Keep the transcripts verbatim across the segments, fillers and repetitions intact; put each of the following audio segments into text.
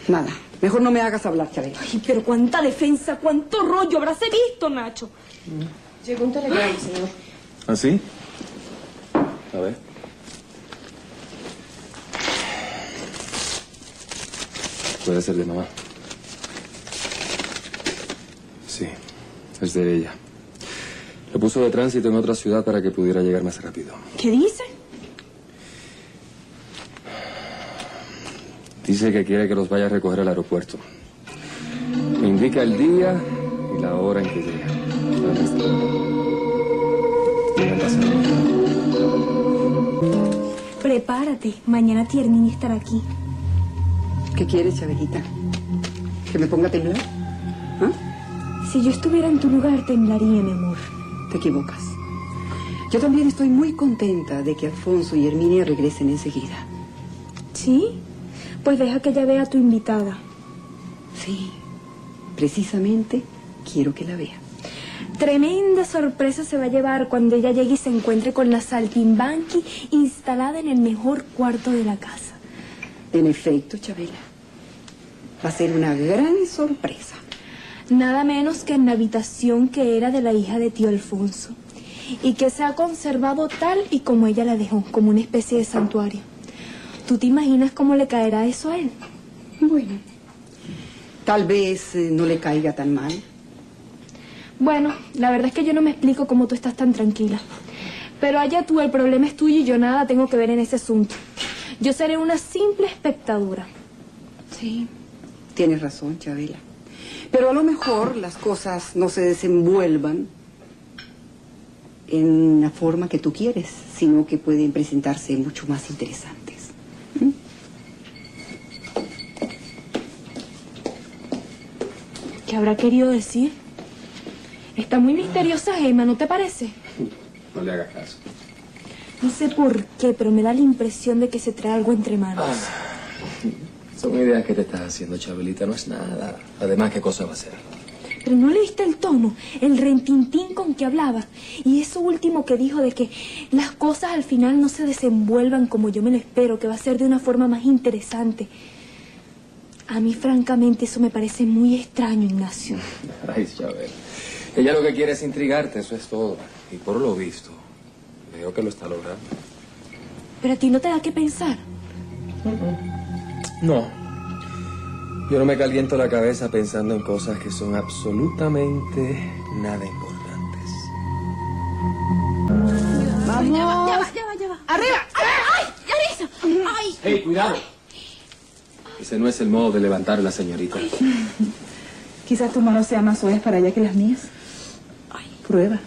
Nada. Mejor no me hagas hablar, Chabela. Ay, pero cuánta defensa, cuánto rollo habrás visto, Nacho. Mm. Llegó un telegrama, señor. ¿Ah, sí? A ver. Puede ser de mamá. Sí, es de ella. Lo puso de tránsito en otra ciudad para que pudiera llegar más rápido. ¿Qué dice? Dice que quiere que los vaya a recoger al aeropuerto. Me indica el día y la hora en que llega. Prepárate, mañana Tiernini estará aquí. ¿Qué quieres, Chabelita? ¿Que me ponga a temblar? ¿Ah? Si yo estuviera en tu lugar, temblaría, mi amor. Te equivocas. Yo también estoy muy contenta de que Alfonso y Herminia regresen enseguida. ¿Sí? Pues deja que ella vea a tu invitada. Sí, precisamente quiero que la vea. Tremenda sorpresa se va a llevar cuando ella llegue y se encuentre con la saltimbanqui instalada en el mejor cuarto de la casa. En efecto, Chabela, va a ser una gran sorpresa. Nada menos que en la habitación que era de la hija de tío Alfonso y que se ha conservado tal y como ella la dejó, como una especie de santuario. ¿Tú te imaginas cómo le caerá eso a él? Bueno, tal vez eh, no le caiga tan mal. Bueno, la verdad es que yo no me explico cómo tú estás tan tranquila. Pero allá tú, el problema es tuyo y yo nada tengo que ver en ese asunto. Yo seré una simple espectadora. Sí, tienes razón, Chabela. Pero a lo mejor las cosas no se desenvuelvan en la forma que tú quieres, sino que pueden presentarse mucho más interesantes. ¿Mm? ¿Qué habrá querido decir? Está muy misteriosa, Gemma, ¿no te parece? No le hagas caso. No sé por qué, pero me da la impresión de que se trae algo entre manos. Ah, son ideas que te estás haciendo, Chabelita, no es nada. Además, ¿qué cosa va a ser? Pero no leíste el tono, el rentintín con que hablaba. Y eso último que dijo de que las cosas al final no se desenvuelvan como yo me lo espero, que va a ser de una forma más interesante. A mí, francamente, eso me parece muy extraño, Ignacio. Ay, Chabela. Ella lo que quiere es intrigarte, eso es todo. Y por lo visto, veo que lo está logrando. Pero a ti no te da que pensar. No. Yo no me caliento la cabeza pensando en cosas que son absolutamente nada importantes. ¡Vamos! Ya va, ya va, ya va, ya va. ¡Arriba! ¡Ay! ¡Yarisa! ¡Ay! ¡Hey, cuidado! Ese no es el modo de levantar a la señorita. Quizás tus manos sean más suaves para ella que las mías. Ay. Prueba.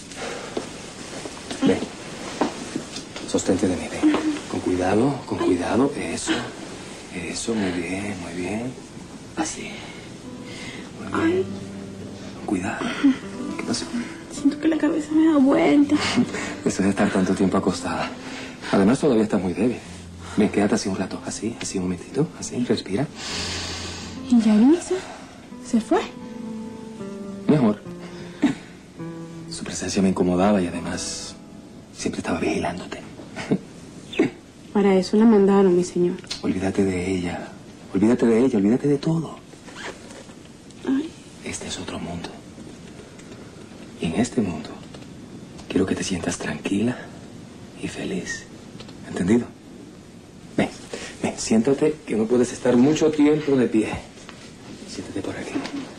Ven. Sostente de mí, ven. Con cuidado, con cuidado. Eso. Eso, muy bien, muy bien. Así. Muy bien. Con cuidado. ¿Qué pasó? Siento que la cabeza me da vuelta. Eso de estar tanto tiempo acostada. Además, todavía estás muy débil. Ven, quédate así un rato. Así, así un momentito. Así, respira. ¿Y Yarisa? ¿Se fue? Mejor. Su presencia me incomodaba y además siempre estaba vigilándote. Para eso la mandaron, mi señor. Olvídate de ella. Olvídate de ella, olvídate de todo. Ay. Este es otro mundo. Y en este mundo quiero que te sientas tranquila y feliz. ¿Entendido? Ven, ven, siéntate, que no puedes estar mucho tiempo de pie. Siéntate por aquí.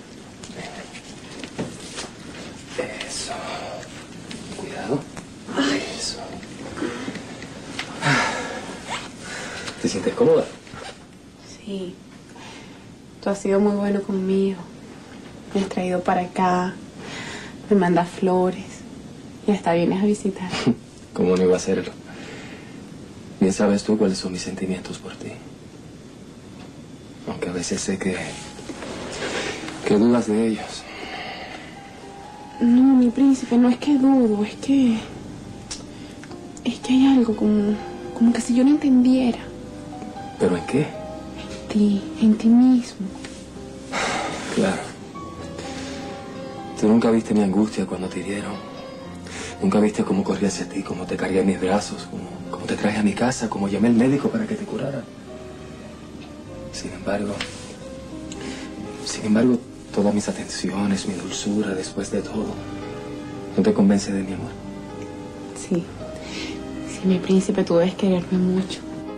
Ven. Eso. Cuidado. Eso. ¿Te sientes cómoda? Sí. Tú has sido muy bueno conmigo. Me has traído para acá. Me mandas flores. Y hasta vienes a visitar. ¿Cómo no iba a hacerlo? Bien sabes tú cuáles son mis sentimientos por ti. Aunque a veces sé que... que dudas de ellos. No, mi príncipe, no es que dudo, es que... Es que hay algo como... como que si yo no entendiera. ¿Pero en qué? En ti, en ti mismo. Claro. Tú nunca viste mi angustia cuando te hirieron. Nunca viste cómo corrí hacia ti, cómo te cargué en mis brazos, cómo, cómo te traje a mi casa, cómo llamé al médico para que te curara. Sin embargo, Sin embargo, todas mis atenciones, mi dulzura, después de todo, ¿no te convence de mi amor? Sí. Sí, mi príncipe, tú debes quererme mucho.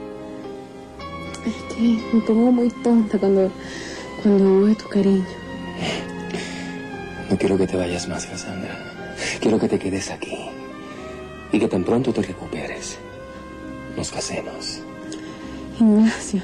Es que me pongo muy tonta cuando, cuando hablo de tu cariño. No quiero que te vayas más, Cassandra. Quiero que te quedes aquí. Y que tan pronto te recuperes, nos casemos. Ignacio.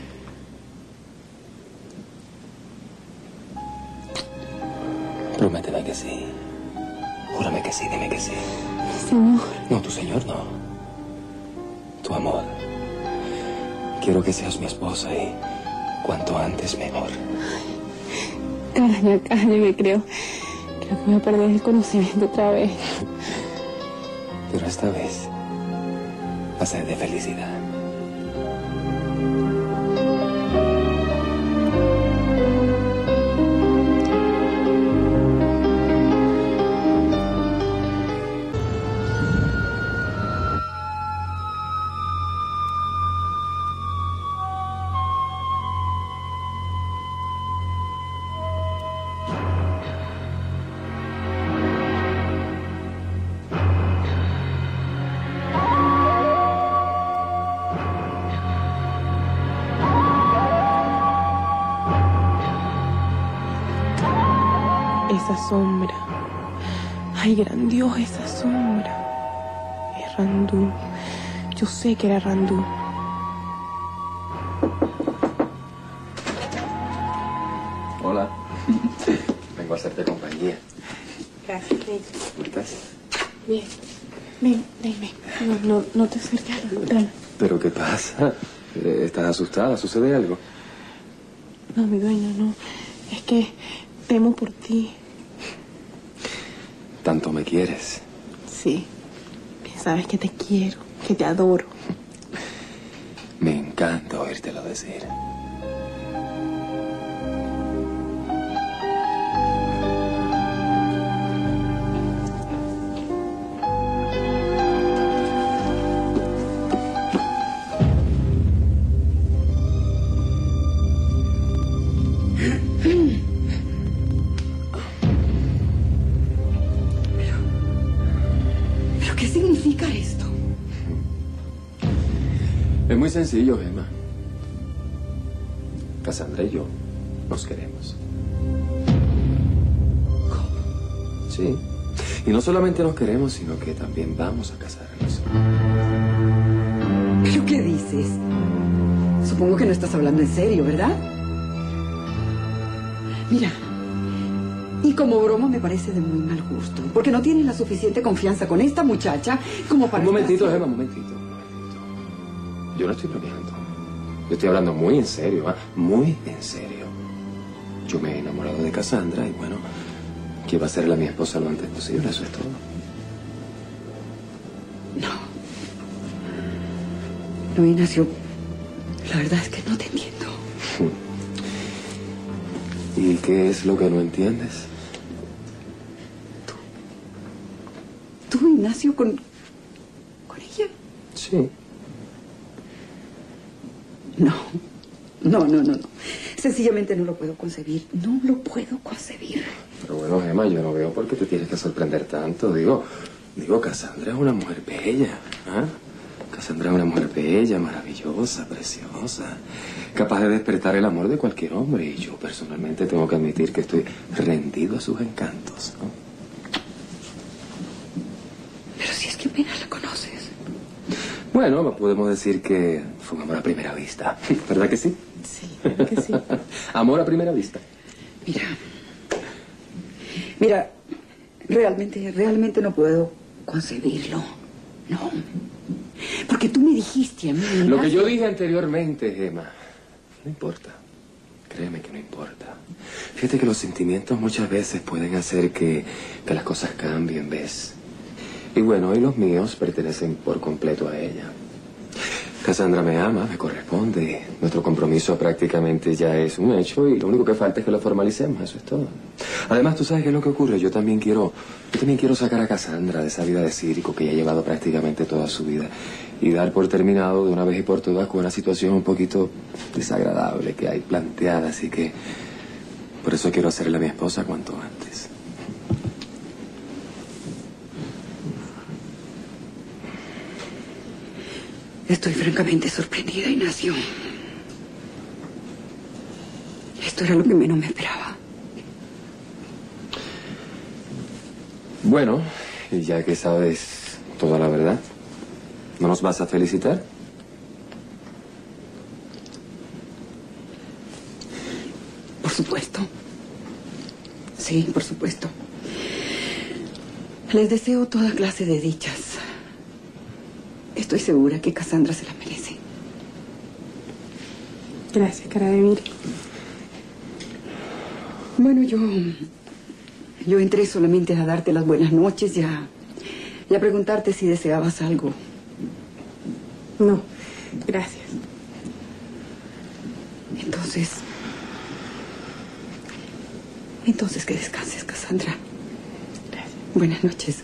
Prométeme que sí. Júrame que sí, dime que sí. Señor. No, tu señor no. Tu amor. Quiero que seas mi esposa y cuanto antes mejor. Calla, calla, que creo... Creo que voy a perder el conocimiento otra vez. Pero esta vez va a ser de felicidad. Esa sombra. Ay, gran Dios, esa sombra. Es Randú. Yo sé que era Randú. Hola. Vengo a hacerte compañía. Gracias, Rey. ¿Cómo estás? Bien. Ven, ven, ven. No, no, no te acerques. Dale. ¿Pero qué pasa? Eh, ¿Estás asustada? ¿Sucede algo? No, mi dueño, no. Es que temo por ti. ¿Tanto me quieres? Sí. Sabes que te quiero, que te adoro. Me encanta oírtelo decir. ¿Qué significa esto? Es muy sencillo, Gemma. Cassandra y yo nos queremos. ¿Cómo? Sí. Y no solamente nos queremos, sino que también vamos a casarnos. ¿Pero qué dices? Supongo que no estás hablando en serio, ¿verdad? Mira, y como broma me parece de muy mal gusto, porque no tienes la suficiente confianza con esta muchacha como para... Un momentito, estar... Gemma, un momentito, un momentito. Yo no estoy bromeando. Yo estoy hablando muy en serio, ¿eh? Muy en serio. Yo me he enamorado de Cassandra y bueno, quiero hacerla mi esposa lo antes posible, eso es todo. No. No, Ignacio, la verdad es que no te entiendo. ¿Y qué es lo que no entiendes? ¿Tú, Ignacio, con... con ella? Sí. No, no, no, no, no. Sencillamente no lo puedo concebir. No lo puedo concebir. Pero bueno, Gemma, yo no veo por qué te tienes que sorprender tanto. Digo, digo, Cassandra es una mujer bella, ¿ah? Cassandra es una mujer bella, maravillosa, preciosa, capaz de despertar el amor de cualquier hombre. Y yo personalmente tengo que admitir que estoy rendido a sus encantos, ¿no? Pero si es que apenas la conoces. Bueno, podemos decir que fue un amor a primera vista, ¿verdad que sí? Sí, ¿verdad que sí? Amor a primera vista. Mira, mira, realmente, realmente no puedo concebirlo. No. Porque tú me dijiste a mí... Lo que yo dije anteriormente, Gemma, no importa. Créeme que no importa. Fíjate que los sentimientos muchas veces pueden hacer que, que las cosas cambien, ¿ves? Y bueno, hoy los míos pertenecen por completo a ella. Cassandra me ama, me corresponde. Nuestro compromiso prácticamente ya es un hecho y lo único que falta es que lo formalicemos, eso es todo. Además, tú sabes qué es lo que ocurre. Yo también quiero, yo también quiero sacar a Cassandra de esa vida de circo que ella ha llevado prácticamente toda su vida y dar por terminado de una vez y por todas con una situación un poquito desagradable que hay planteada. Así que Por eso quiero hacerle a mi esposa cuanto antes. Estoy francamente sorprendida, Ignacio. Esto era lo que menos me esperaba. Bueno, y ya que sabes toda la verdad, ¿no nos vas a felicitar? Por supuesto. Sí, por supuesto. Les deseo toda clase de dichas. Estoy segura que Cassandra se las merece. Gracias, cara de Miri. Bueno, yo... Yo entré solamente a darte las buenas noches y a, y a preguntarte si deseabas algo. No, gracias. Entonces... Entonces que descanses, Cassandra. Gracias. Buenas noches.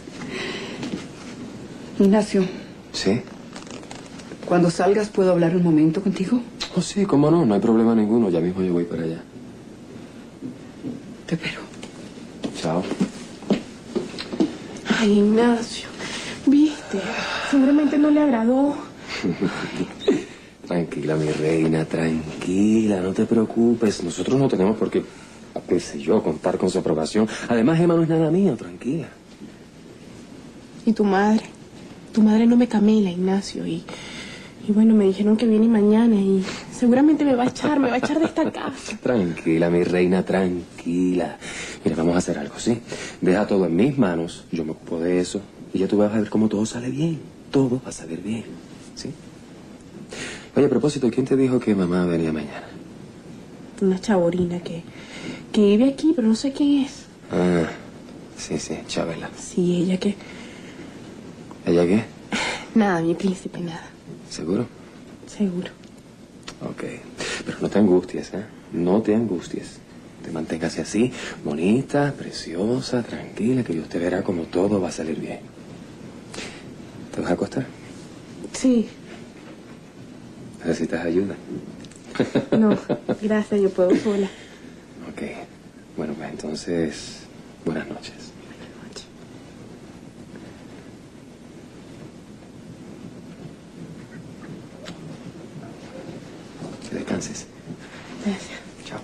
Ignacio. ¿Sí? Cuando salgas, ¿puedo hablar un momento contigo? Oh, sí, cómo no, no hay problema ninguno. Ya mismo yo voy para allá. Te espero. Chao. Ay, Ignacio, ¿viste? Seguramente no le agradó. Tranquila, mi reina, tranquila, no te preocupes. Nosotros no tenemos por qué, qué sé yo, contar con su aprobación. Además, Emma no es nada mío, tranquila. ¿Y tu madre? Tu madre no me camela, Ignacio, y... Y bueno, me dijeron que viene mañana y seguramente me va a echar, me va a echar de esta casa. Tranquila, mi reina, tranquila. Mira, vamos a hacer algo, ¿sí? Deja todo en mis manos, yo me ocupo de eso y ya tú vas a ver cómo todo sale bien. Todo va a salir bien, ¿sí? Oye, a propósito, ¿quién te dijo que mamá venía mañana? Una chaborina que, que vive aquí, pero no sé quién es. Ah, sí, sí, Chabela. Sí, ella que... ¿Ella qué? Nada, mi príncipe, nada. ¿Seguro? Seguro. Ok, pero no te angusties, ¿eh? No te angusties. Te mantengas así, bonita, preciosa, tranquila, que Dios te verá como todo va a salir bien. ¿Te vas a acostar? Sí. ¿Necesitas ayuda? No, gracias, yo puedo sola. Ok, bueno, pues entonces, buenas noches. Buenas noches. Que descanses. Gracias. Chao.